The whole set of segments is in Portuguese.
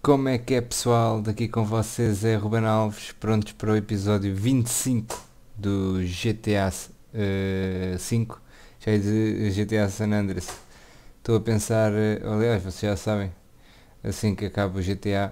Como é que é, pessoal? Daqui com vocês é Ruben Alves, prontos para o episódio 25 do GTA 5, já é de GTA San Andreas. Estou a pensar, aliás, vocês já sabem, assim que acaba o GTA,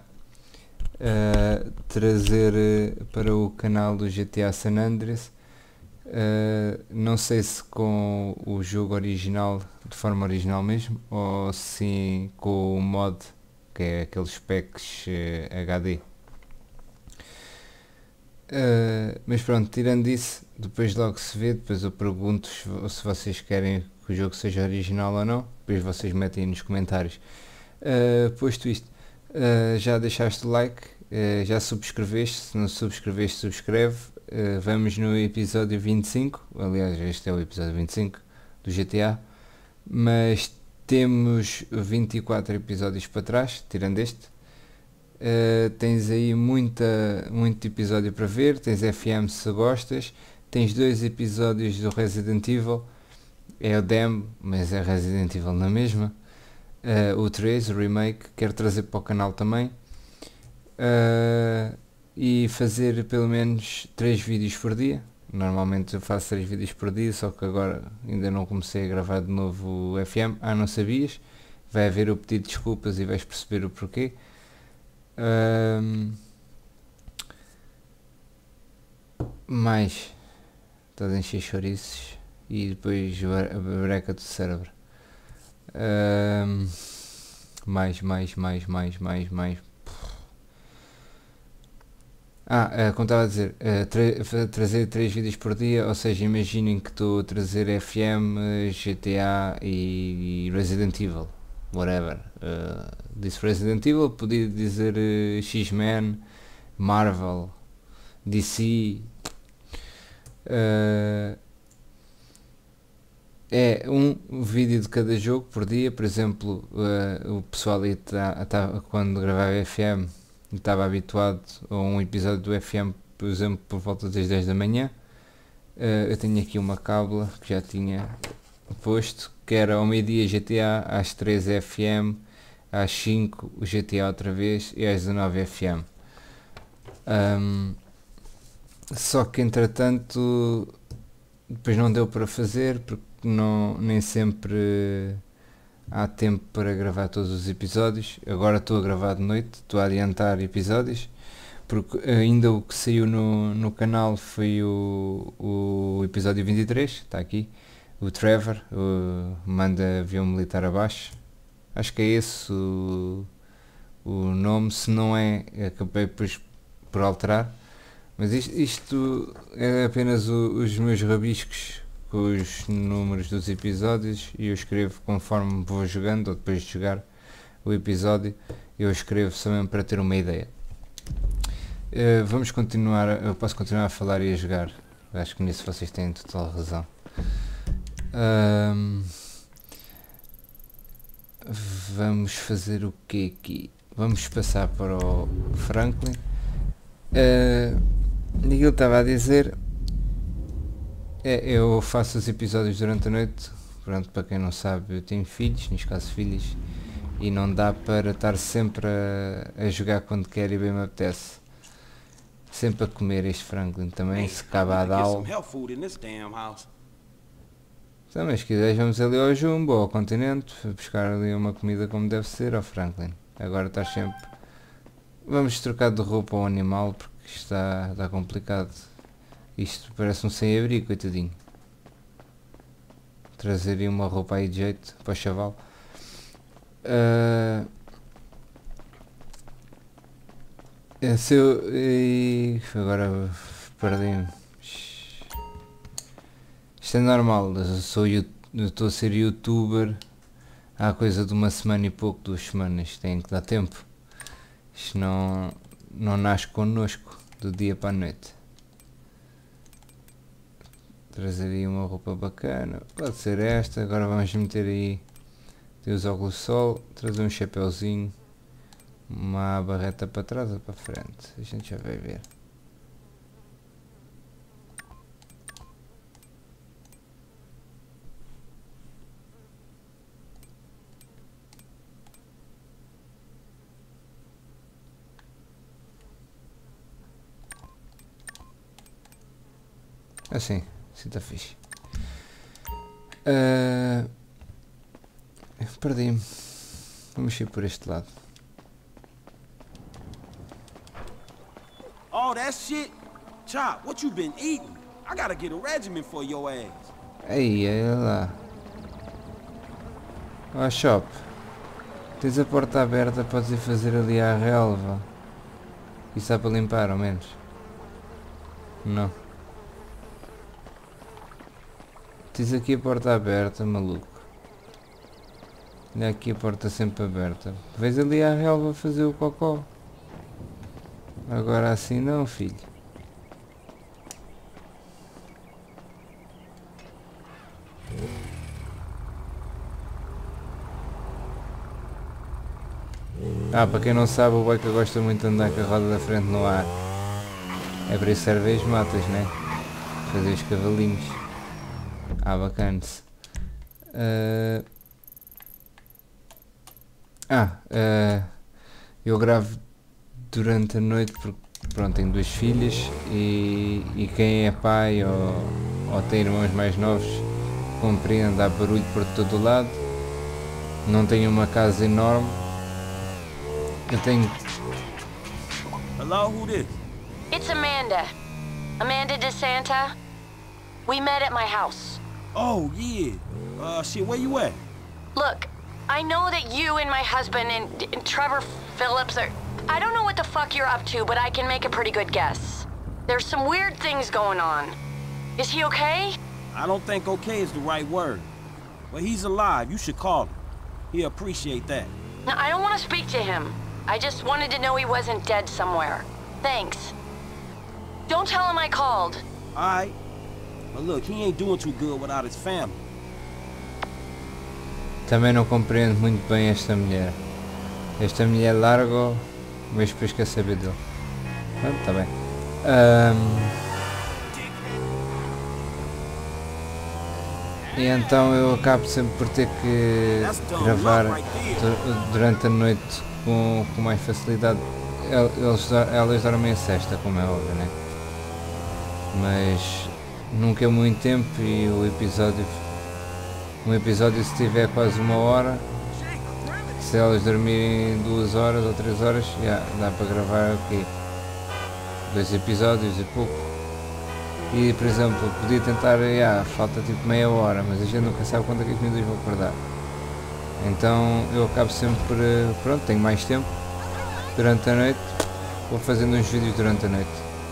trazer para o canal do GTA San Andreas, não sei se com o jogo original, de forma original mesmo, ou sim com o mod, que é aqueles packs HD. Mas pronto, tirando isso, depois logo se vê, depois eu pergunto se vocês querem que o jogo seja original ou não, depois vocês metem aí nos comentários. Posto isto, já deixaste o like, já subscreveste, se não subscreveste, subscreve. Vamos no episódio 25, aliás este é o episódio 25 do GTA, mas temos 24 episódios para trás, tirando este. Tens aí muito episódio para ver, tens FM se gostas, tens dois episódios do Resident Evil, é o demo, mas é Resident Evil na mesma. O 3, o remake, quero trazer para o canal também. E fazer pelo menos 3 vídeos por dia. Normalmente eu faço 3 vídeos por dia, só que agora ainda não comecei a gravar de novo o FM. Não sabias? Vai haver o pedido de desculpas e vais perceber o porquê. Mais estás a encher chouriços e depois a breca do cérebro. Mais. Como estava a dizer, trazer 3 vídeos por dia, ou seja, imaginem que estou a trazer FM, GTA e Resident Evil, whatever. Disse Resident Evil, podia dizer X-Men, Marvel, DC. É um vídeo de cada jogo por dia. Por exemplo, o pessoal aí quando gravava FM estava habituado a um episódio do FM, por exemplo, por volta das 10 da manhã. Eu tenho aqui uma cábula que já tinha posto, que era ao meio-dia GTA, às 3 FM, às 5 o GTA outra vez e às 19 FM. Só que entretanto depois não deu para fazer porque nem sempre há tempo para gravar todos os episódios. Agora estou a gravar de noite, estou a adiantar episódios, porque ainda o que saiu no canal foi o episódio 23, está aqui, o Trevor, manda avião militar abaixo. Acho que é esse o nome, se não é, acabei depois por alterar. Mas isto é apenas os meus rabiscos com os números dos episódios e eu escrevo conforme vou jogando, ou depois de jogar o episódio eu escrevo só mesmo para ter uma ideia. Vamos continuar, eu posso continuar a falar e a jogar, acho que nisso vocês têm total razão. Vamos fazer o que aqui? Vamos passar para o Franklin. Aquilo estava a dizer, eu faço os episódios durante a noite. Pronto, para quem não sabe, eu tenho filhos, neste caso filhos, e não dá para estar sempre a jogar quando quer e bem me apetece. Sempre a comer este Franklin também, se acaba a dar. Então, mas se quiseres vamos ali ao Jumbo, ao Continente, buscar ali uma comida como deve ser, ao Franklin. Agora estás sempre... Vamos trocar de roupa ao animal porque isto está complicado. Isto parece um sem-abrigo, coitadinho. Trazer uma roupa aí de jeito para o chaval. Agora perdi-me. Isto é normal, eu estou a ser youtuber há coisa de uma semana e pouco, 2 semanas, tem que dar tempo. Isto não nasce connosco do dia para a noite. Trazer aí uma roupa bacana, pode ser esta. Agora vamos meter aí, tem os óculos de sol, trazer um chapéuzinho, uma barreta para trás ou para frente, a gente já vai ver. Assim está fixe. Perdi-me. Vou mexer por este lado. Oh, that shit? Chop, what you been eating? I gotta get a regimen for your ass. Aí, olha lá. Ó, Shop. Tens a porta aberta, podes ir fazer ali à relva. Isso dá para limpar, ao menos. Não. Tens aqui a porta aberta, maluco. Olha aqui a porta sempre aberta. Vais ali à relva fazer o cocó. Agora assim não, filho. Para quem não sabe, o Boica gosta muito de andar com a roda da frente no ar. É para isso serve as motas, né? Fazer os cavalinhos. Bacana-se. Eu gravo durante a noite porque pronto, tenho 2 filhas e quem é pai ou tem irmãos mais novos compreende, há barulho por todo o lado. Não tenho uma casa enorme. Eu tenho... Hello, who this? It's Amanda. Amanda DeSanta. We met at my house. Oh, yeah. Shit, where you at? Look, I know that you and my husband and Trevor Phillips are... I don't know what the fuck you're up to, but I can make a pretty good guess. There's some weird things going on. Is he okay? I don't think okay is the right word. But he's alive. You should call him. He'll appreciate that. No, I don't want to speak to him. I just wanted to know he wasn't dead somewhere. Thanks. Don't tell him I called. Alright. But look, he ain't doing too good without his family. Também não compreendo muito bem esta mulher. Esta mulher largo, mas depois quer saber dele. Tá bem. E então eu acabo sempre por ter que gravar durante a noite com mais facilidade. Elas dormem a sesta, como é óbvio, né? Mas nunca é muito tempo e um episódio se tiver quase 1 hora, se elas dormirem 2 horas ou 3 horas, dá para gravar aqui 2 episódios e pouco. E por exemplo, podia tentar, falta tipo meia hora, mas a gente nunca sabe quando é que as miúdas vão acordar. Então eu acabo sempre por, pronto, tenho mais tempo durante a noite, vou fazendo uns vídeos durante a noite.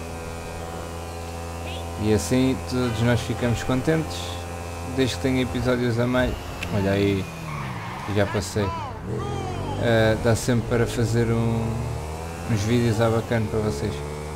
E assim todos nós ficamos contentes, desde que tenha episódios a mais. Olha aí, já passei. Dá sempre para fazer uns vídeos bacana para vocês.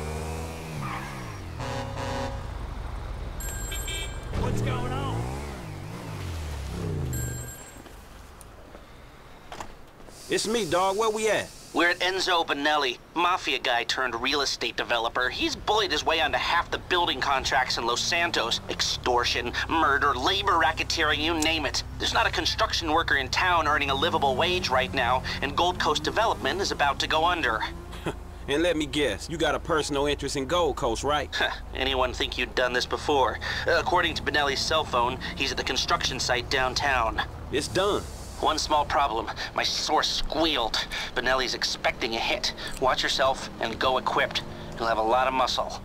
It's me, dog. Where we at? We're at Enzo Benelli, mafia guy turned real estate developer. He's bullied his way onto half the building contracts in Los Santos. Extortion, murder, labor racketeering, you name it. There's not a construction worker in town earning a livable wage right now, and Gold Coast Development is about to go under. And let me guess, you got a personal interest in Gold Coast, right? Anyone think you'd done this before? According to Benelli's cell phone, he's at the construction site downtown. It's done. One small problem. My source squealed. Benelli's expecting a hit. Watch yourself and go equipped. You'll have a lot of muscle.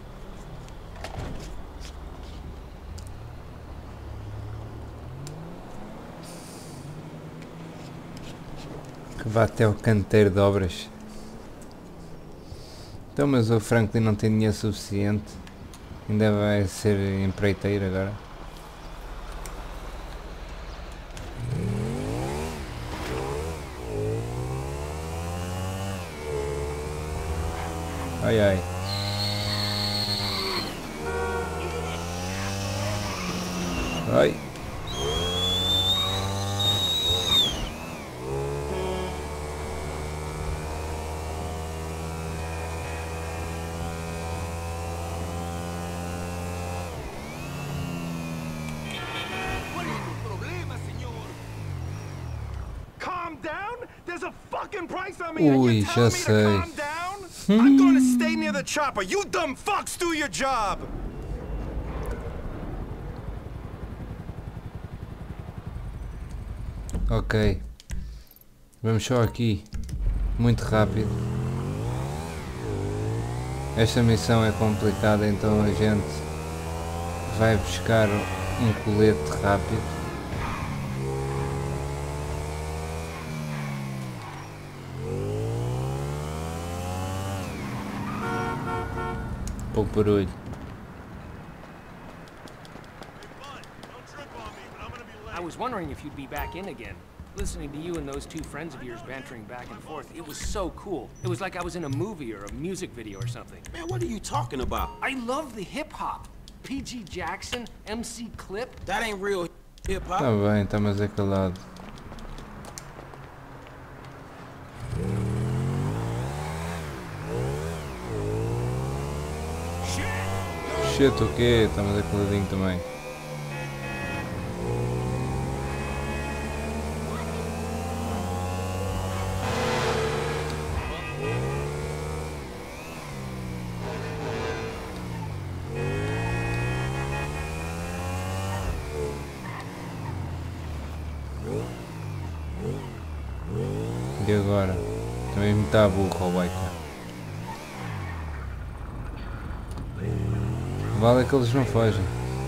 Que vá até o canteiro de obras. Então, mas o Franklin não tem dinheiro suficiente. Ainda vai ser empreiteiro agora. Ai ai. Ai. Calm down? There's a fucking price on me. Ui, You já telling me to sei. calm down? I'm gonna stay near the chopper. You dumb fucks do your job. Ok. Vamos só aqui. Muito rápido. Esta missão é complicada, então a gente vai buscar um colete rápido. Pouco barulho. I was wondering if you'd be back in again. Listening to you and those two friends of yours bantering back and forth, it was so cool. It was like I was in a movie or a music video or something. Man, what are you talking about? I love the hip-hop. PG Jackson, MC Clip. That ain't real hip-hop. Tá bem, tá mais acalado. Shit, o quê? Tá mais acaladinho também. E agora? Também me está burro o bike. Vale é que eles não fogem.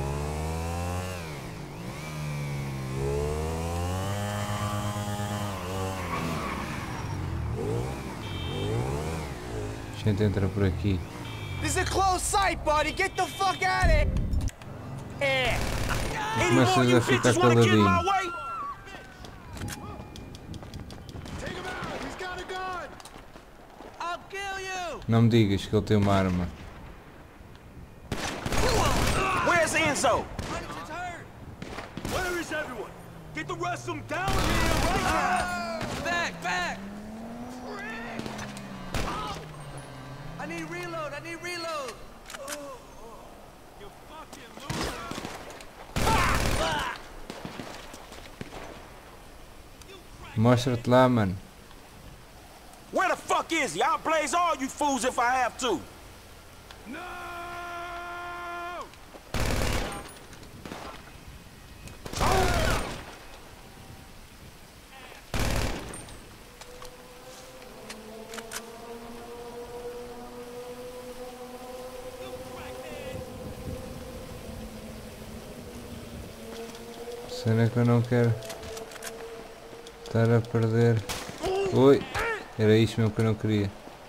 A gente entra por aqui. This is a close sight, buddy. Get the fuck out of here. Any more Começas you a ficar bitches wanna get in my caladinho. way? Take him out. He's got a gun. I'll kill you. Não me digas que ele tem uma arma. Where's Enzo? Where is everyone? Get the rest of them down here right now. Back. I need reload. You fucking loser. Mostra-te lá, mano. Where the fuck is he? I'll blaze all you fools if I have to. No! Cena que eu não quero estar a perder. Oi! Era isto mesmo que eu não queria.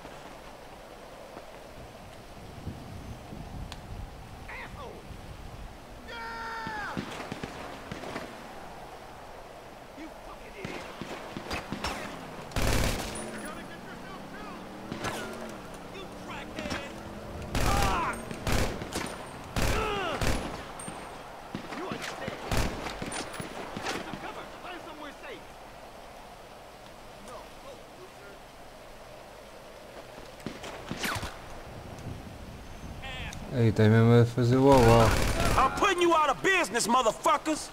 Aí, está mesmo a fazer o uau. I'm putting you out of business, motherfuckers.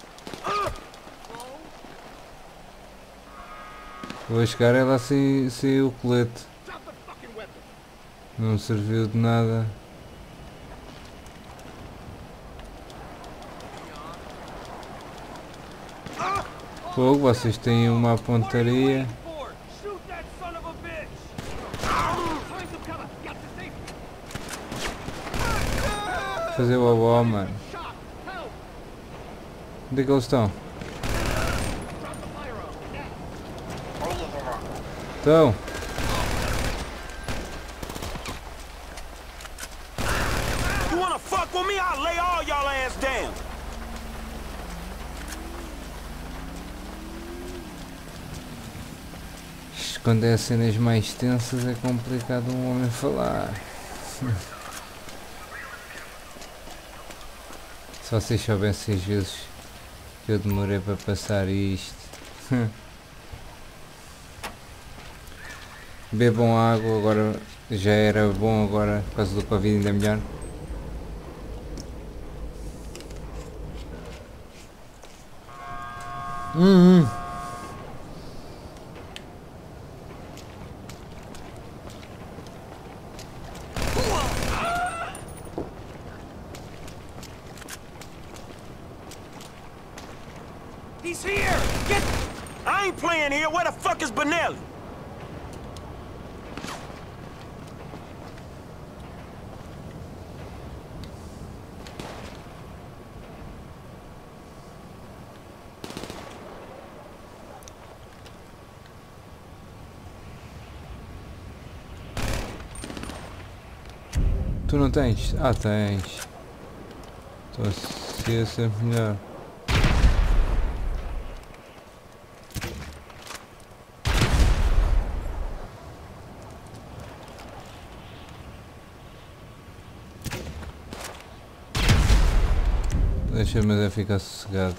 Vou chegar ela sem o colete. Não serviu de nada. Fogo, vocês têm uma pontaria. Shoot that son of a bitch. Find some cover. Got to safety. Fazer o uau, mano. Onde é que eles estão? Estão. You wanna fuck with me? I'll lay all y'all ass down. Quando é cenas mais tensas é complicado um homem falar. Se vocês soubessem as vezes que eu demorei para passar isto. Bebam água, agora já era bom, agora por causa do Covid ainda é melhor. He's here. Get. I ain't playing here. Where the fuck is Benelli? Tu não tens? Ah, tens. Então assim é sempre melhor. Deixa-me até ficar sossegado.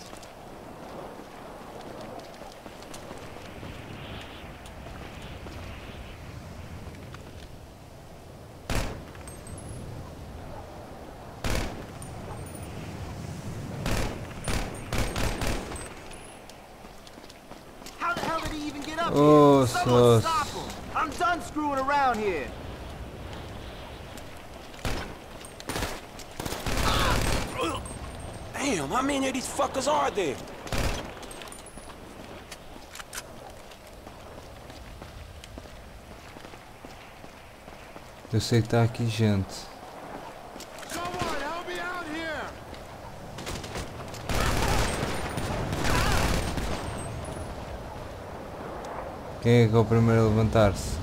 How the hell did he even get up Oh, here? Someone so- stop him! I'm done screwing around here. Damn, how many of these fuckers are there? Eu sei que está aqui gente. Someone help me out here! Quem é que é o primeiro a levantar-se?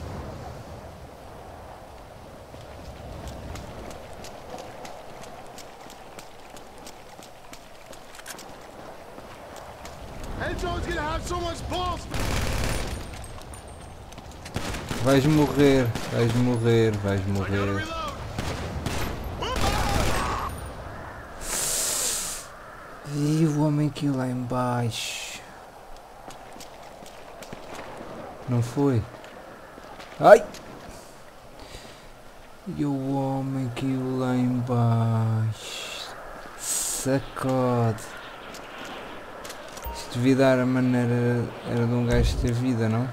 Enzo's gonna have so much balls! Vais morrer, vais morrer, vais morrer. E o homem que lá embaixo. Não foi? Ai! E o homem que lá embaixo. Sacode. Isto devia dar a maneira era de um gajo ter vida, não?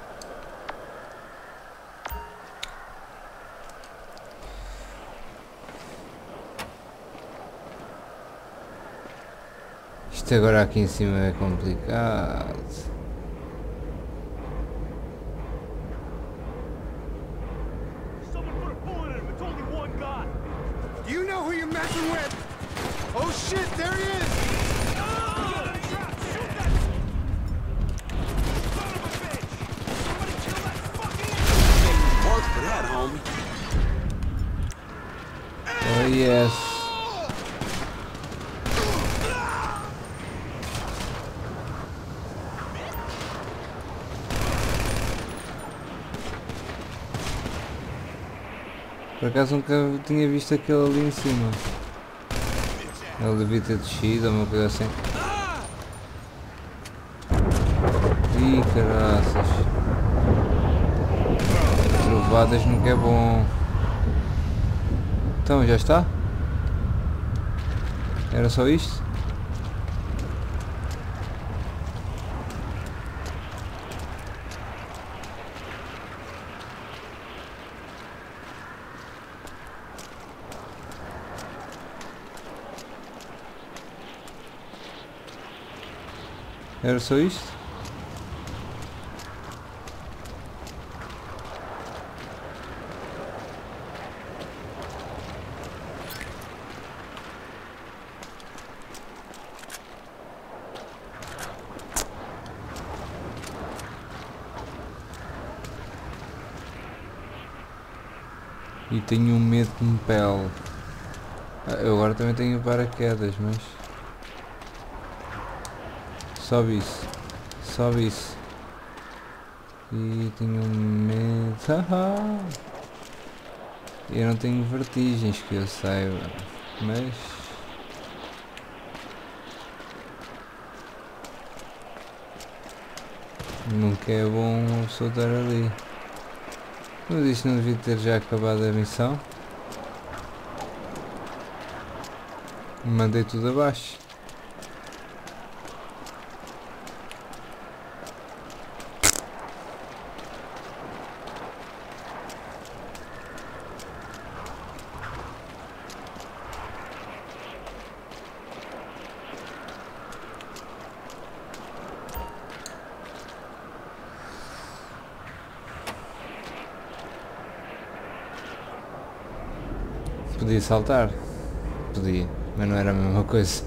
Isto agora aqui em cima é complicado. Someone put a bullet in him, it's only one guy! Do you know who you're messing with? Oh shit, there he is! Work for that, homie. Oh yes. Por acaso nunca tinha visto aquele ali em cima. Ele devia ter descido ou uma coisa assim. Ih, caraças. Trovadas nunca é bom. Então, já está? Era só isto? Era só isto? E tenho um medo que me pele. Eu agora também tenho paraquedas, mas... Sobe isso. Sobe isso. E tenho medo... Eu não tenho vertigens que eu saiba. Mas... Nunca é bom uma pessoa estar ali. Mas isto não devia ter já acabado a missão. Mandei tudo abaixo. Podia saltar. Podia, mas não era a mesma coisa.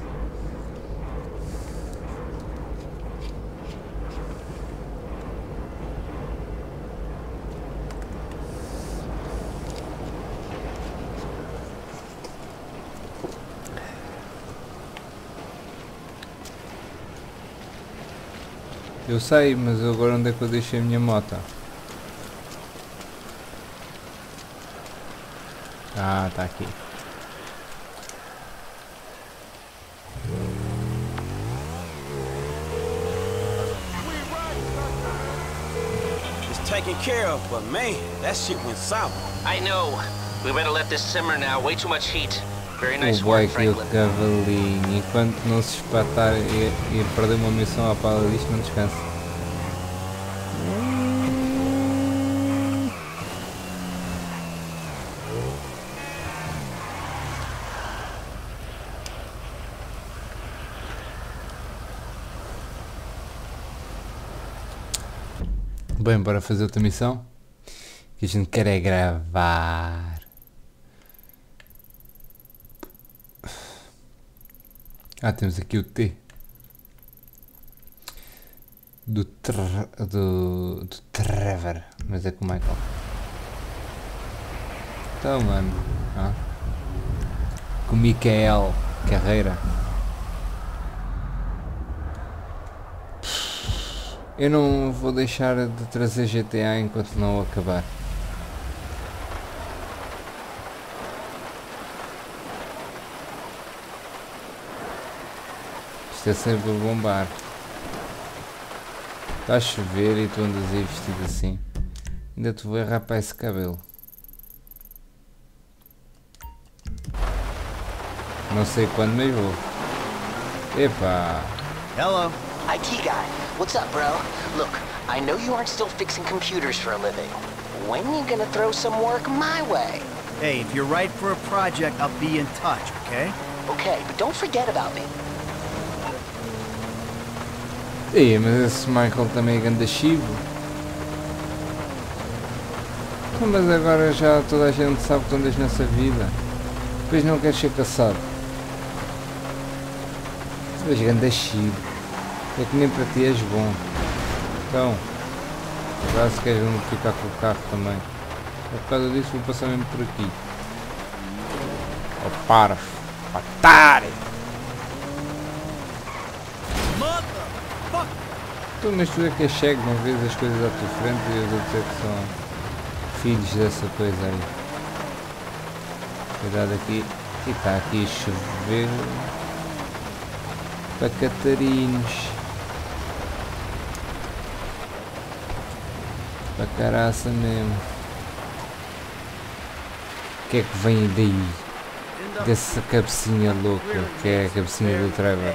Eu sei, mas agora onde é que eu deixei a minha moto? Ah, está aqui. It's taken care of, but man, that shit went south. I know. We better let this simmer now. Way too much heat. Very O nice boy work, que o Franklin. cavalinho, enquanto não se espatar e perder uma missão à pala disto, não descansa. Bem, para fazer outra missão, que a gente quer é gravar. Ah, temos aqui o T do Trevor, mas é com o Michael. Então, mano, com o Michael Carreira. Eu não vou deixar de trazer GTA enquanto não o acabar. Isto é sempre a bombar. Está a chover e tu andas aí vestido assim. Ainda te vou errar para esse cabelo. Não sei quando, mas vou. Epá! Hello. IT guy, what's up, bro? Look, I know you aren't still fixing computers for a living. When you gonna throw some work my way? Hey, if you're right for a project, I'll be in touch, okay? Okay, but don't forget about me. Ei, mas esse Michael também é ganda chivo. Mas agora já toda a gente sabe que tu andas nessa vida. Depois não queres ser caçado. Tu és ganda chivo. É que nem para ti és bom. Então, agora se queres ficar com o carro também. Por causa disso vou passar mesmo por aqui. Oh, para, otário! Tu, mas tu é que és cego, não vês as coisas à tua frente e os outros é que são filhos dessa coisa aí. Cuidado aqui. E está aqui a chover para Catarinos. Para caraça mesmo. O que é que vem daí? Dessa cabecinha louca que é a cabecinha do Trevor.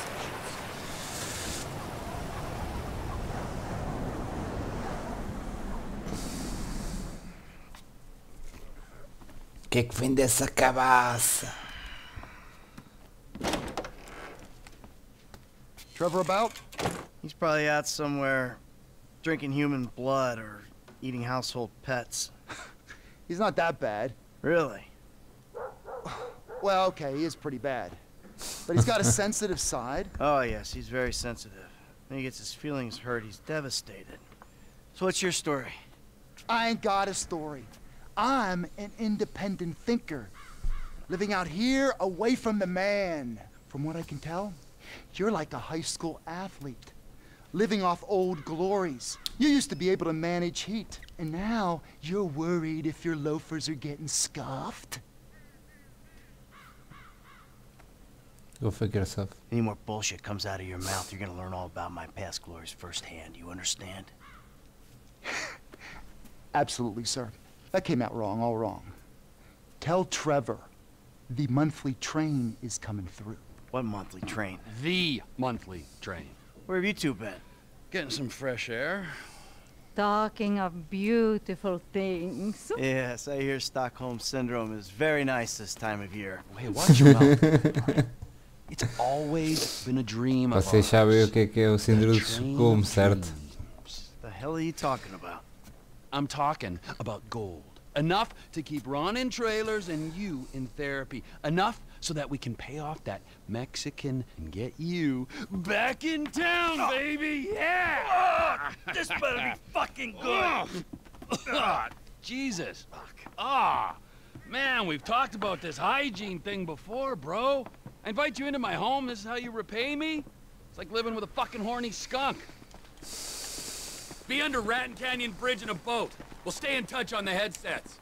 O que é que vem dessa cabaça? Trevor about? He's probably out somewhere drinking human blood or eating household pets. He's not that bad. Really? Well, okay, he is pretty bad. But he's got a sensitive side. Oh, yes, he's very sensitive. When he gets his feelings hurt, he's devastated. So what's your story? I ain't got a story. I'm an independent thinker. Living out here away from the man. From what I can tell, you're like a high school athlete. Living off old glories. You used to be able to manage heat. And now you're worried if your loafers are getting scuffed. Go fuck yourself. Any more bullshit comes out of your mouth, you're gonna learn all about my past glories firsthand. You understand? Absolutely, sir. That came out wrong, all wrong. Tell Trevor the monthly train is coming through. What monthly train? The monthly train. Where have you two been? Getting some fresh air. Talking of beautiful things. Yes, I hear Stockholm Syndrome is very nice this time of year. Hey, watch your mouth. Right? It's always been a dream of Vocês sabem o que é o síndrome de Estocolmo, certo? The hell are you talking about? I'm talking about gold. Enough to keep Ron in trailers and you in therapy. Enough so that we can pay off that Mexican and get you back in town, baby! Yeah! This better be fucking good. Jesus. Ah, man, we've talked about this hygiene thing before, bro. I invite you into my home, this is how you repay me? It's like living with a fucking horny skunk. Be under Raton Canyon Bridge in a boat. We'll stay in touch on the headsets.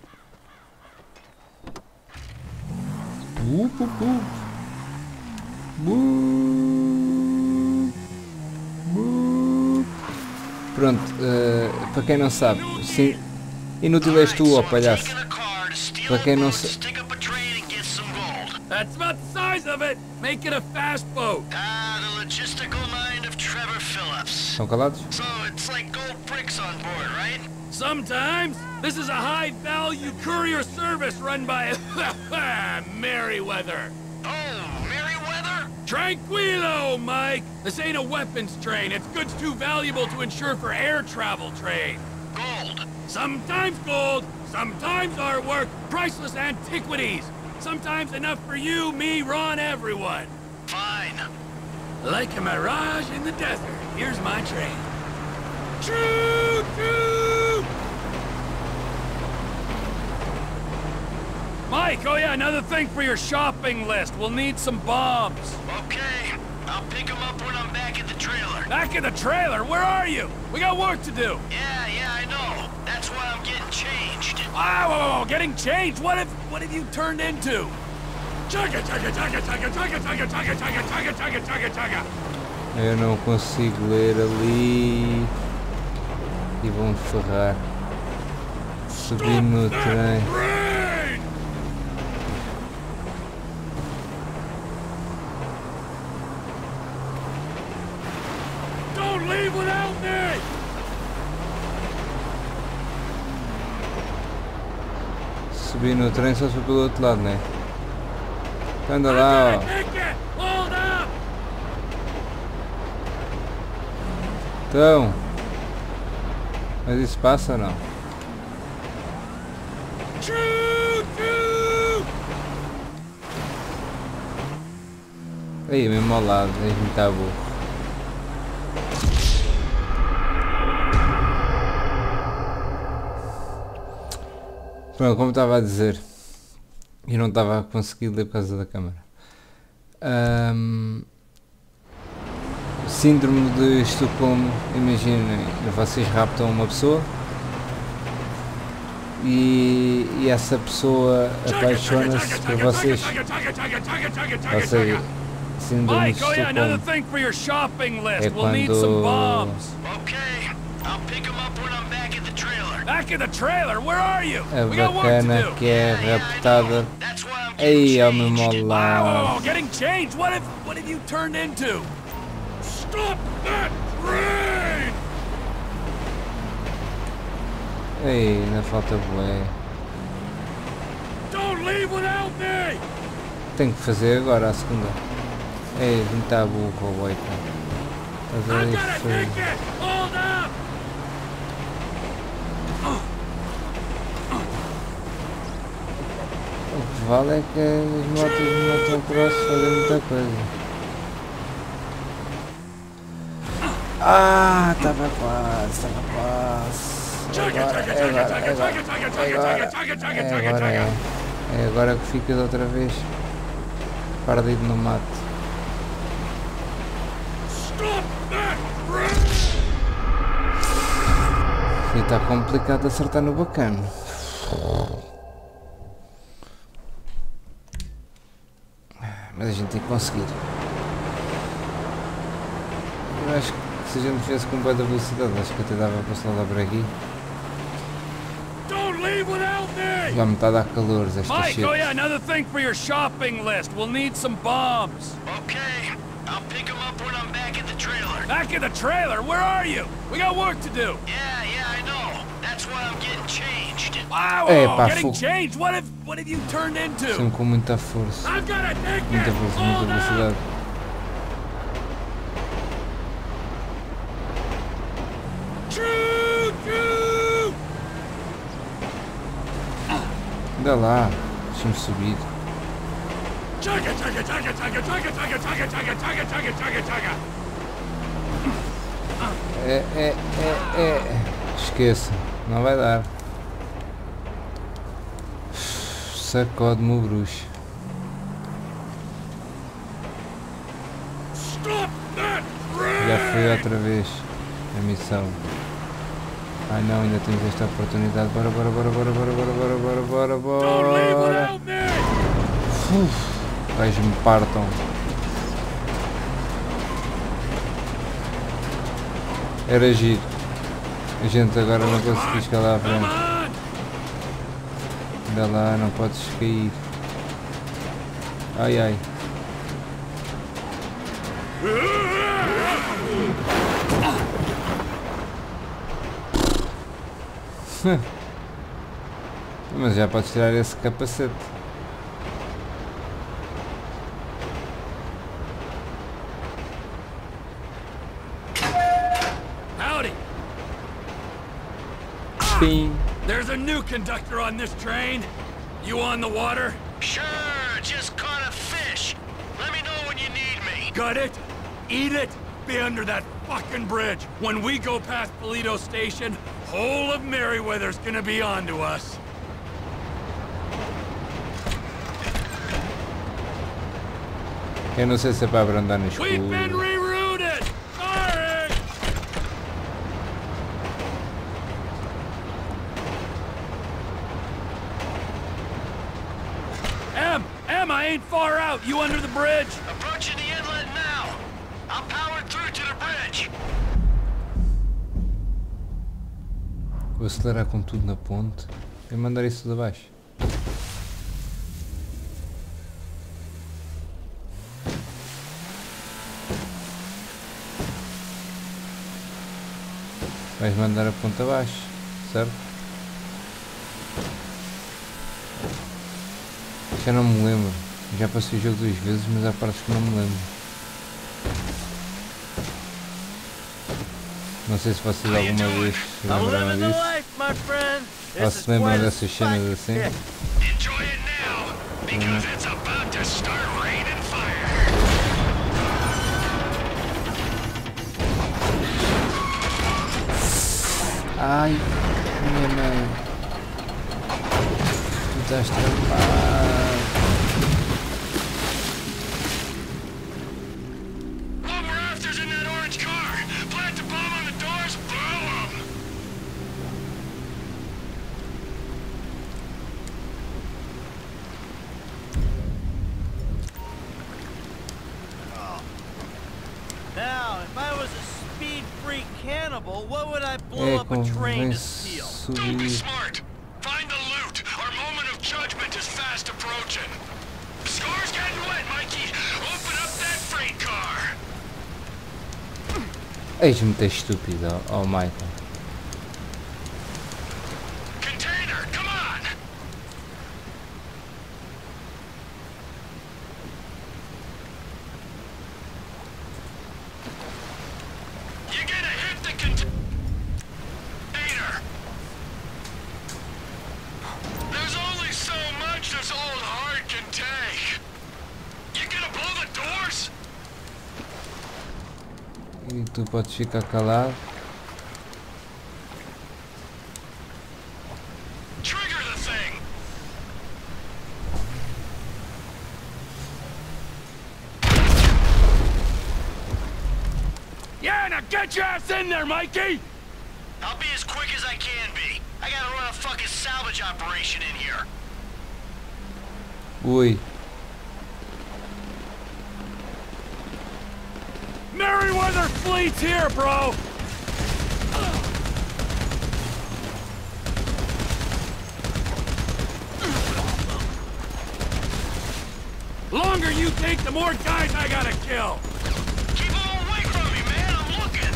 Pronto, para quem não sabe, sim, inútil és tu, ó palhaço. Para quem não sabe. That's about the size of it. Make it a fast boat. The logistical mind of Trevor Phillips. Estão calados? So it's like gold bricks on board, right? Sometimes. This is a high-value courier service run by Merryweather. Oh, Merryweather? Tranquilo, Mike. This ain't a weapons train. It's goods too valuable to insure for air travel trade. Gold. Sometimes gold, sometimes artwork, priceless antiquities. Sometimes enough for you, me, Ron, everyone. Fine. Like a mirage in the desert. Here's my train. Choo-choo! Mike, oh yeah, another thing for your shopping list. We'll need some bombs. Okay. I'll pick them up when I'm back at the trailer. Back at the trailer? Where are you? We got work to do. Yeah, I know. That's why I'm getting changed. Wow, getting changed? What have you turned into? Chugga, chugga, chugga, chugga, chugga, chugga, chugga, chugga, chugga, chugga, chugga, chugga. Eu não consigo ler ali. E vão ferrar. Subir no trem. Don't leave without me! Subir no trem só se for pelo outro lado, né? Anda lá, ó. Então, mas isso passa ou não? Aí, mesmo ao lado, a gente tá burro. Pronto, como estava a dizer, e não estava a conseguir ler por causa da câmera. Síndrome de Estocolmo, imaginem, vocês raptam uma pessoa e essa pessoa apaixona-se por vocês. Ou seja, síndrome de Estocolmo é quando... Back in the trailer, where are you? A bacana que é raptada. Ei, ao mesmo ao lado. Getting changed. What have you turned into? Stop that train! Ei, ainda falta bué. Don't leave without me! Tenho que fazer agora a segunda. Ei, não está burro, boy. Estás a ver? Hold up! O que vale é que as motos de motocross fazem muita coisa. Ah, estava quase. É agora que ficas outra vez perdido no mato. E está complicado de acertar no bacana. Mas a gente tem que conseguir. Eu acho que se a gente fizesse com boa velocidade, acho que até dava para se lá por aqui. Já me está a dar calor esta Mike, shit. oh yeah, another thing for your shopping list. We'll need some bombs. Okay, I'll pick them up when I'm back at the trailer. Back at the trailer? Where are you? We got work to do. Yeah, I know. That's why I'm getting changed. Wow, Epa, getting changed? What have you turned into? Sempre com muita força. I've got a ticket. Muita força, muita velocidade. Anda lá, deixa-me subir. Esqueça, não vai dar. Sacode-me o bruxo. Já foi outra vez a missão. Ai não, ainda temos esta oportunidade. Bora. Vais me partam. Era giro. A gente agora não conseguiu chegar lá à frente. Anda lá, não podes cair. Ai. Mas já podes tirar esse capacete. Howdy. Sim. There's a new conductor on this train. You on the water? Sure, just caught a fish. Let me know when you need me. Gut it, eat it, be under that fucking bridge. When we go past Polito Station, whole of Merryweather's gonna be on to us. Eu não sei se é para abrandar no escuro. We've been rerouted! Sorry! Em, I ain't far out. You under the bridge? Approaching the inlet now. I'm powered through to the bridge. Vou acelerar com tudo na ponte e mandar isso tudo abaixo. Vais mandar a ponta abaixo, certo? Já não me lembro. Já passei o jogo 2 vezes, mas há partes que não me lembro. Não sei se vocês alguma vez se lembraram disso. Ou se lembram dessas cenas assim. Ai, minha mãe. Tu estás trampado. Now, if I was a speed-free cannibal, what would I blow up a train to steal? Don't be smart. Find the loot. Our moment of judgment is fast approaching. The score's getting wet, Mikey. Open up that freight car. Eis-me tão estúpido, oh Michael. Container, come on. You're gonna hit the container. There's only so much this old heart can take. You gonna blow the doors? E tu podes ficar calado. Trigger the thing. Yeah, now get your ass in there, Mikey! I'll be as quick as I can be. I gotta run a fucking salvage operation in here. Ui. Merryweather fleet's here, bro! Longer you take, the more guys I gotta kill! Keep them away from me, man! I'm looking!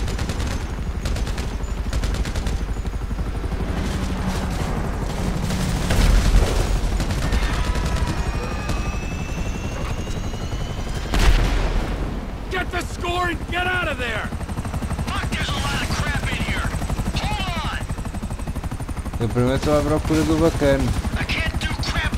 Get the score and get out of there! Fuck, there's a lot of crap in here! Hold on! Eu primeiro estou à procura do bacana. I can't do crap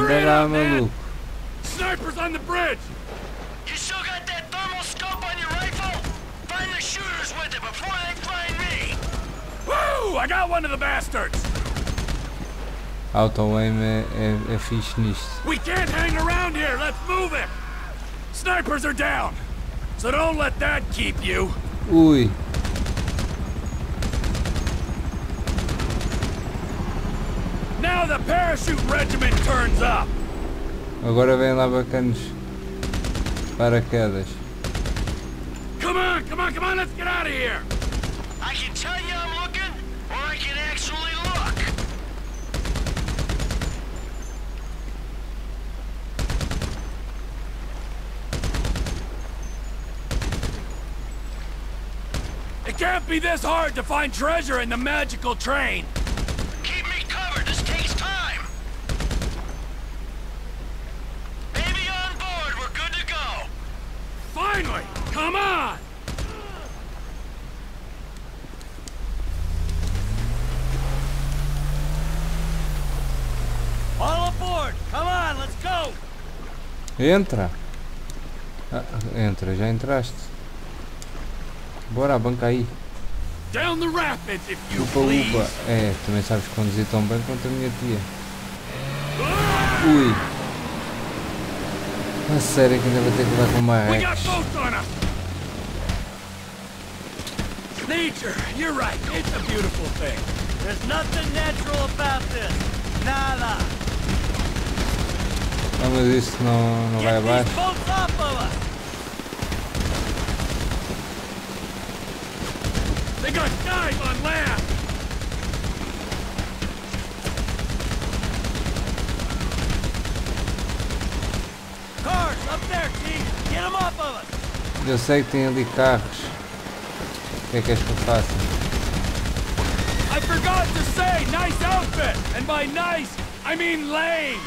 Pera lá, maluco. Snipers on the bridge! You still got that thermal scope on your rifle? Find the shooters with it before they find me! Woo! I got one of the bastards! Auto-aim é fixe nisto. We can't hang around here! Let's move it! Snipers are down! So don't let that keep you! Ui. Now the parachute regiment turns up! Agora vem lá bacanos. Paraquedas. Come on, come on, come on, let's get out of here! I can tell you I'm looking, or I can actually look! It can't be this hard to find treasure in the magical train! Keep me covered, this takes time! Baby on board, we're good to go! Finally! Come on! All aboard! Come on, let's go! Entra. Ah, entra, já entraste. Bora, banca aí. Down the rapids, if you Upa, please! upa. É, também sabes conduzir tão bem quanto a minha tia. Ui. A sério que ainda vou ter que levar com uma We got Rex. boats on us! Nature, you're right, it's a beautiful thing. There's nothing natural about this. Nada. Ah, mas isso não vai Get these abaixo. boats off of us! They got guys on land! Cars, up there, T! Get them off of us! Eu sei que tem ali carros. O que é que és que eu faça? I forgot to say, nice outfit! And by nice, I mean lame!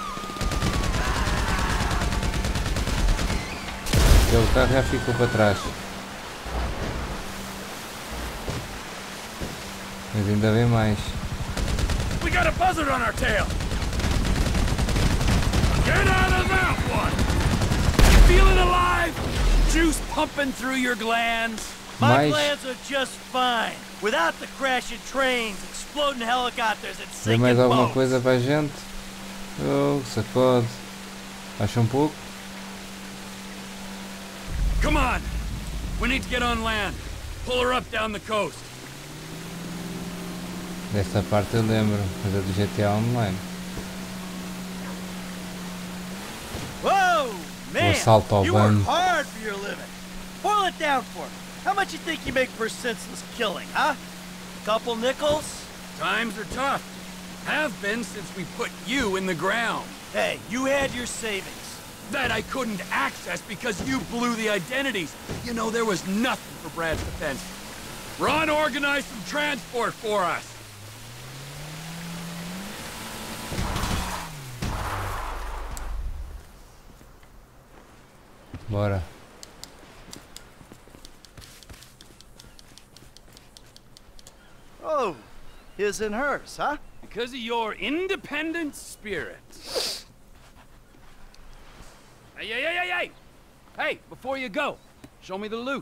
Aquele carro já ficou para trás. Mas ainda vem mais. We got a buzzard on our tail! Get out of that one! Feeling alive? Juice pumping through your glands? My Mais. plans are just fine. Without the crashing trains, exploding helicopters, and Vem sinking mais alguma boats. coisa para a gente? Oh, sacode. Baixa pouco? Come on! We need to get on land. Pull her up down the coast. Desta parte eu lembro, mas é do GTA Online. Whoa! Man, assalto ao you work banco. hard for your living. Boil it down for me. How much you think you make per senseless killing, huh? Couple nickels? Times are tough. Have been since we put you in the ground. Hey, you had your savings. That I couldn't access because you blew the identities. You know, there was nothing for Brad's defense. Ron organized some transport for us. Bora. Oh, his and hers, huh? Because of your independent spirit. Hey! Hey, before you go, show me the loot.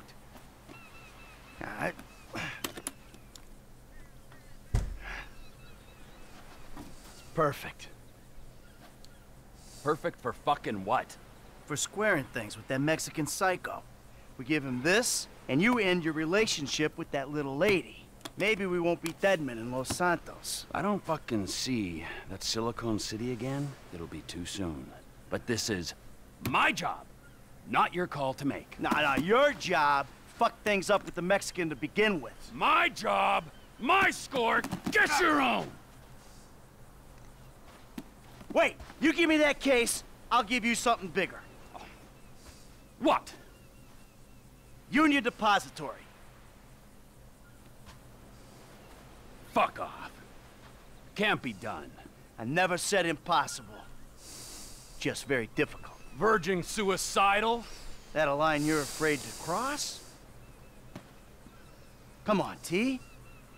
It's perfect. Perfect for fucking what? For squaring things with that Mexican psycho. We give him this, and you end your relationship with that little lady. Maybe we won't be deadmen in Los Santos. I don't fucking see that Silicon City again. It'll be too soon. But this is my job, not your call to make. Nah, your job. Fuck things up with the Mexican to begin with. My job, my score, get your own! Wait, you give me that case, I'll give you something bigger. What? Union Depository. Fuck off. Can't be done. I never said impossible. Just very difficult. Verging suicidal? That a line you're afraid to cross? Come on, T.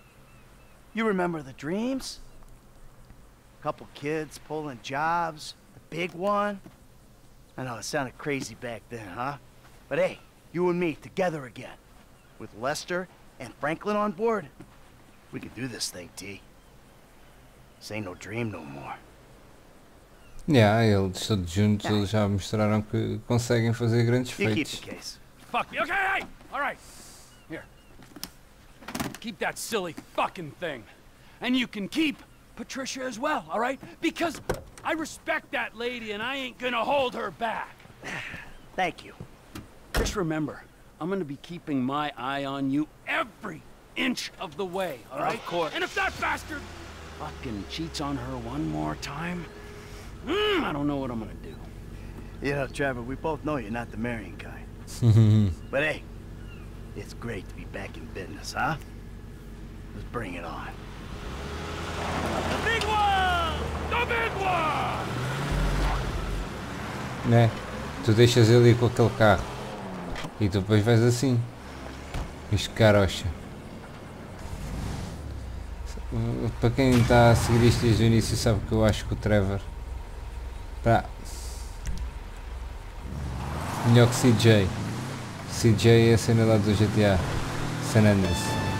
You remember the dreams? Couple kids pulling jobs, a big one? I know it sounded crazy back then, huh? But hey, you and me together again. With Lester and Franklin on board, we can do this thing, T. This ain't no dream no more. Yeah, eles todos juntos eles já mostraram que conseguem fazer grandes You keep feitos. the case. Fuck me. Okay, hey! Alright. Here. Keep that silly fucking thing. And you can keep Patricia as well, alright? Because I respect that lady and I ain't gonna hold her back. Thank you. Just remember, I'm gonna be keeping my eye on you every inch of the way, alright? Of course. And if that bastard fucking cheats on her one more time, I don't know what I'm gonna do. You know, Trevor, we both know you're not the marrying kind. But hey, it's great to be back in business, huh? Let's bring it on. The big one! The big one! Né? Tu deixas ele ir com aquele carro e tu depois vais assim. Isto carocha. Para quem está a seguir isto desde o início sabe que eu acho que o Trevor melhor que CJ. CJ é a cena lá do GTA San Andreas.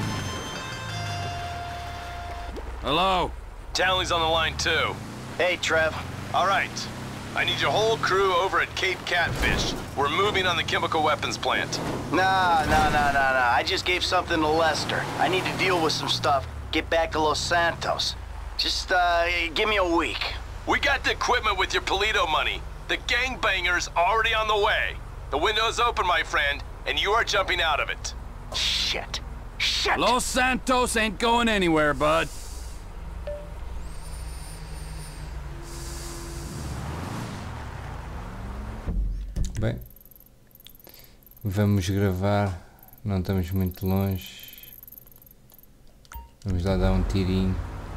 Hello? Townley's on the line too. Hey, Trev. All right. I need your whole crew over at Cape Catfish. We're moving on the chemical weapons plant. Nah. I just gave something to Lester. I need to deal with some stuff. Get back to Los Santos. Just, give me a week. We got the equipment with your Polito money. The gangbangers already on the way. The window's open, my friend, and you are jumping out of it. Shit. Los Santos ain't going anywhere, bud. Bem, vamos gravar, não estamos muito longe. Vamos lá dar um tirinho.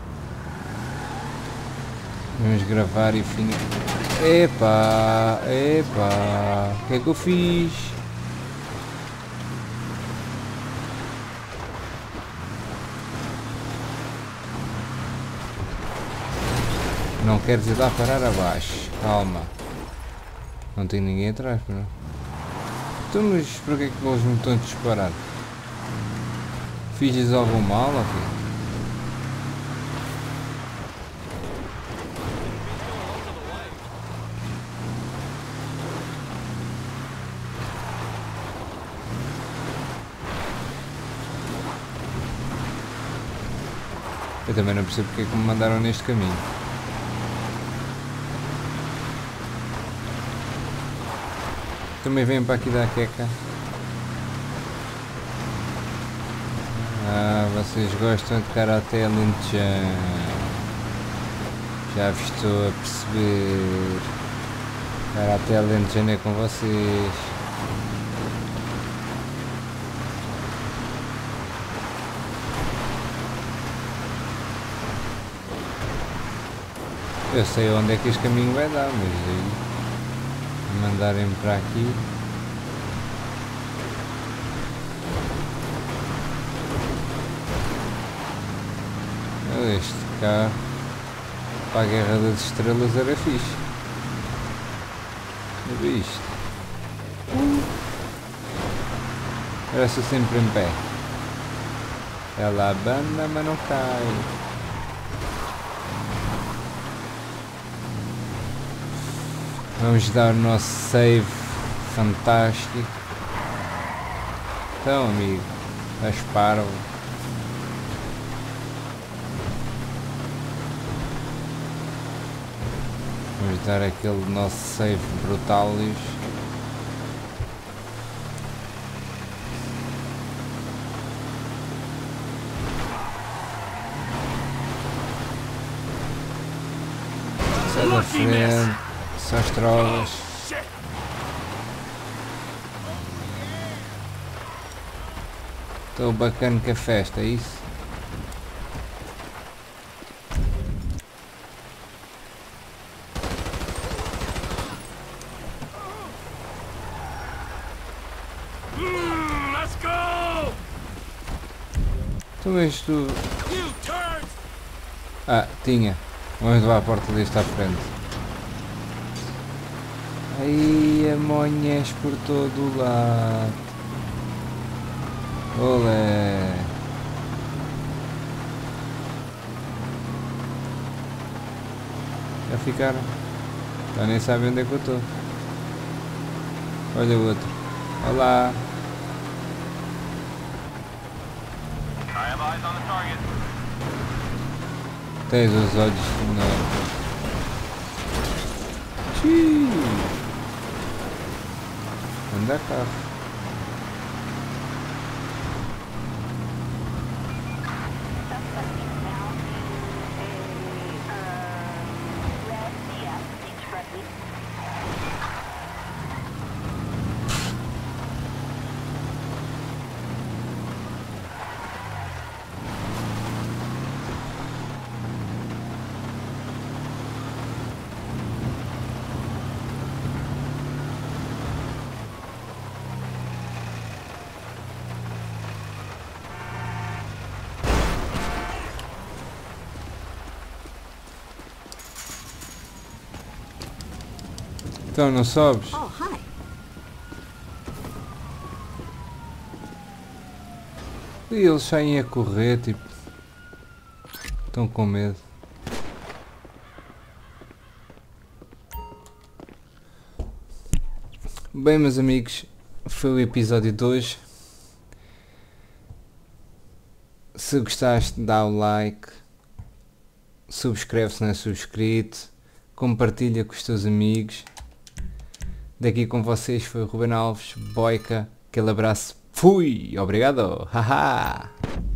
Vamos gravar e fim. Epa, o que é que eu fiz? Não queres ir lá parar abaixo, calma. Não tem ninguém atrás, não? Então, mas para que é que eles me estão a disparar? Fiz-lhes algum mal, ok? Eu também não percebo porque é que me mandaram neste caminho. Também vêm para aqui da queca. Ah, vocês gostam de Karaté Lentejano. Já vos estou a perceber. Karaté Lentejano é com vocês. Eu sei onde é que este caminho vai dar, mas aí mandarem-me para aqui. Este carro para a Guerra das Estrelas era fixe. Olha isto. Parece sempre em pé. Ela abana, mas não cai. Vamos dar o nosso save fantástico. Então, amigo, estás parvo. Vamos dar aquele nosso save brutalis. Sai da frente. Só as drogas. Estou bacana com a festa, é isso? Let's go! Tu és tu. Ah, tinha. Vamos levar a porta deste à frente. Aí amonhas por todo o lado. Olé. Já ficaram? Já nem sabem onde é que eu estou. Olha o outro. Olá. Tens os olhos enormes. Xiii. Anda cá. Então não sobes? Oh, hi. E eles saem a correr, tipo. Estão com medo. Bem, meus amigos, foi o episódio de hoje. Se gostaste, dá o like. Subscreve se não é subscrito. Compartilha com os teus amigos. Daqui com vocês foi o Ruben Alves, Boica, aquele abraço, fui, obrigado, haha!